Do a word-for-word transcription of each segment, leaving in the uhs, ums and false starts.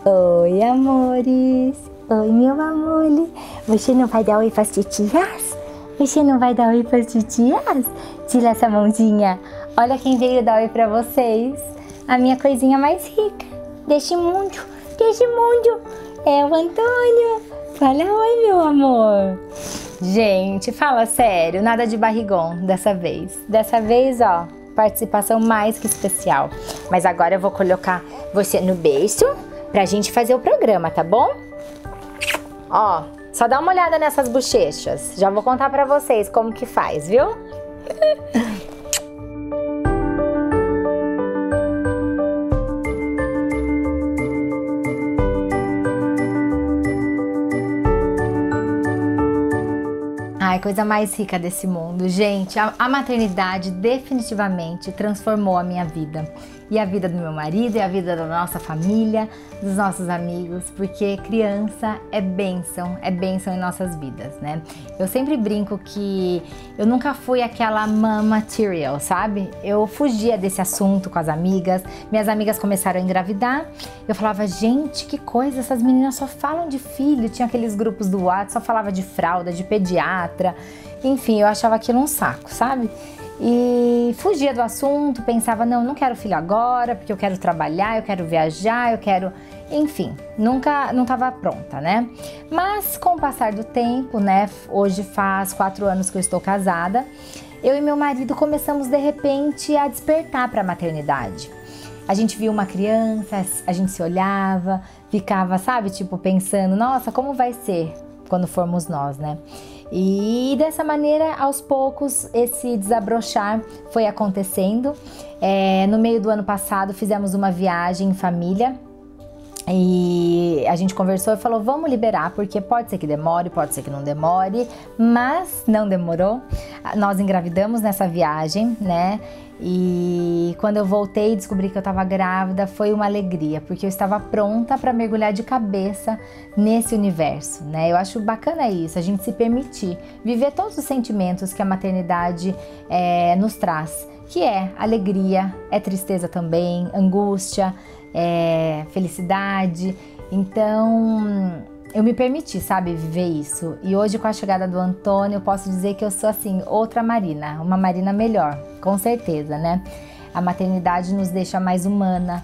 Oi, amores. Oi, meu amor. Você não vai dar oi pras titias? Você não vai dar oi pras titias? Tira essa mãozinha. Olha quem veio dar oi pra vocês. A minha coisinha mais rica deste mundo, deste mundo. É o Antônio. Fala oi, meu amor. Gente, fala sério, nada de barrigão dessa vez. Dessa vez, ó, participação mais que especial. Mas agora eu vou colocar você no berço pra gente fazer o programa, tá bom? Ó, só dá uma olhada nessas bochechas. Já vou contar pra vocês como que faz, viu? Ai, coisa mais rica desse mundo. Gente, a, a maternidade definitivamente transformou a minha vida. E a vida do meu marido, e a vida da nossa família, dos nossos amigos, porque criança é bênção, é bênção em nossas vidas, né? Eu sempre brinco que eu nunca fui aquela mom material, sabe? Eu fugia desse assunto com as amigas, minhas amigas começaram a engravidar, eu falava, gente, que coisa, essas meninas só falam de filho, tinha aqueles grupos do WhatsApp, só falava de fralda, de pediatra, enfim, eu achava aquilo um saco, sabe? E fugia do assunto, pensava, não, não quero filho agora, porque eu quero trabalhar, eu quero viajar, eu quero... Enfim, nunca, não estava pronta, né? Mas com o passar do tempo, né, hoje faz quatro anos que eu estou casada, eu e meu marido começamos de repente a despertar para a maternidade. A gente viu uma criança, a gente se olhava, ficava, sabe, tipo pensando, nossa, como vai ser quando formos nós, né? E dessa maneira, aos poucos, esse desabrochar foi acontecendo. É, no meio do ano passado, fizemos uma viagem em família e a gente conversou e falou, vamos liberar, porque pode ser que demore, pode ser que não demore, mas não demorou. Nós engravidamos nessa viagem, né? E quando eu voltei e descobri que eu estava grávida, foi uma alegria, porque eu estava pronta para mergulhar de cabeça nesse universo, né? Eu acho bacana isso, a gente se permitir viver todos os sentimentos que a maternidade é, nos traz, que é alegria, é tristeza também, angústia, é felicidade. Então eu me permiti, sabe, viver isso. E hoje, com a chegada do Antônio, eu posso dizer que eu sou, assim, outra Marina, uma Marina melhor, com certeza, né? A maternidade nos deixa mais humana.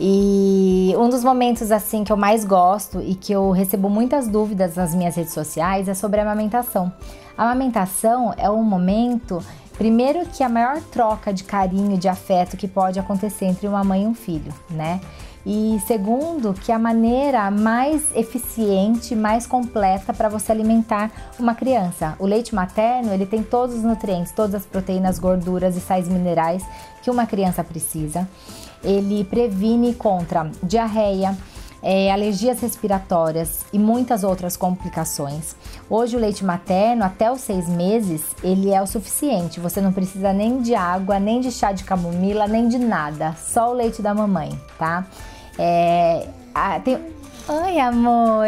E um dos momentos, assim, que eu mais gosto e que eu recebo muitas dúvidas nas minhas redes sociais é sobre a amamentação. A amamentação é um momento, primeiro, que a maior troca de carinho, de afeto que pode acontecer entre uma mãe e um filho, né? E segundo, que é a maneira mais eficiente, mais completa para você alimentar uma criança. O leite materno, ele tem todos os nutrientes, todas as proteínas, gorduras e sais minerais que uma criança precisa. Ele previne contra diarreia, é, alergias respiratórias e muitas outras complicações. Hoje o leite materno, até os seis meses, ele é o suficiente. Você não precisa nem de água, nem de chá de camomila, nem de nada. Só o leite da mamãe, tá? É, ah, tem... Oi, amor!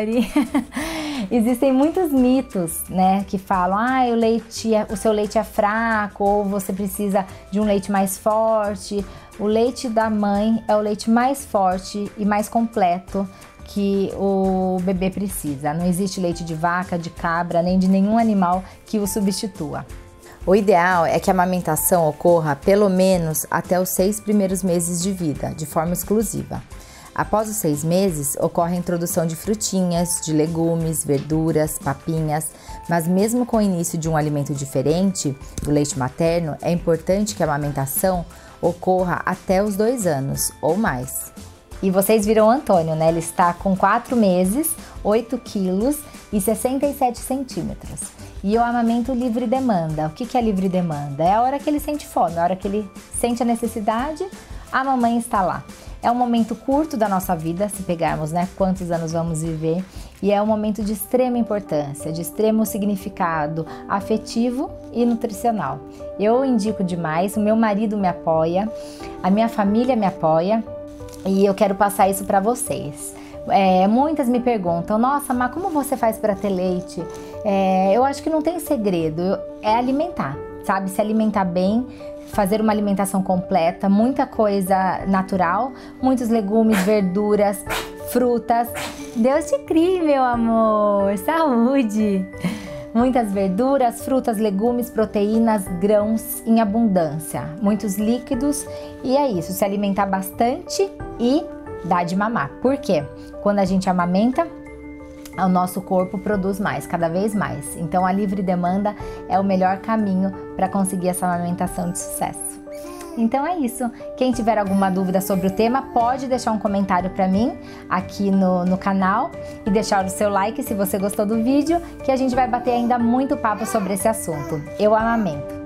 Existem muitos mitos, né, que falam, ah, o, leite é... o seu leite é fraco, ou você precisa de um leite mais forte. O leite da mãe é o leite mais forte e mais completo que o bebê precisa. Não existe leite de vaca, de cabra, nem de nenhum animal que o substitua. O ideal é que a amamentação ocorra pelo menos até os seis primeiros meses de vida, de forma exclusiva. Após os seis meses, ocorre a introdução de frutinhas, de legumes, verduras, papinhas, mas mesmo com o início de um alimento diferente, o leite materno, é importante que a amamentação ocorra até os dois anos ou mais. E vocês viram o Antônio, né? Ele está com quatro meses, oito quilos e sessenta e sete centímetros. E eu amamento livre demanda. O que é livre demanda? É a hora que ele sente fome, a hora que ele sente a necessidade, a mamãe está lá. É um momento curto da nossa vida, se pegarmos, né, quantos anos vamos viver, e é um momento de extrema importância, de extremo significado afetivo e nutricional. Eu indico demais, o meu marido me apoia, a minha família me apoia, e eu quero passar isso para vocês. É, muitas me perguntam, nossa, mas como você faz para ter leite? É, eu acho que não tem segredo, é alimentar, sabe? Se alimentar bem, fazer uma alimentação completa, muita coisa natural, muitos legumes, verduras, frutas. Deus te crie, meu amor. Saúde! Muitas verduras, frutas, legumes, proteínas, grãos em abundância. Muitos líquidos e é isso, se alimentar bastante e dar de mamar. Por quê? Quando a gente amamenta, o nosso corpo produz mais, cada vez mais. Então a livre demanda é o melhor caminho para conseguir essa amamentação de sucesso. Então é isso. Quem tiver alguma dúvida sobre o tema, pode deixar um comentário para mim aqui no, no canal e deixar o seu like se você gostou do vídeo, que a gente vai bater ainda muito papo sobre esse assunto. Eu amamento.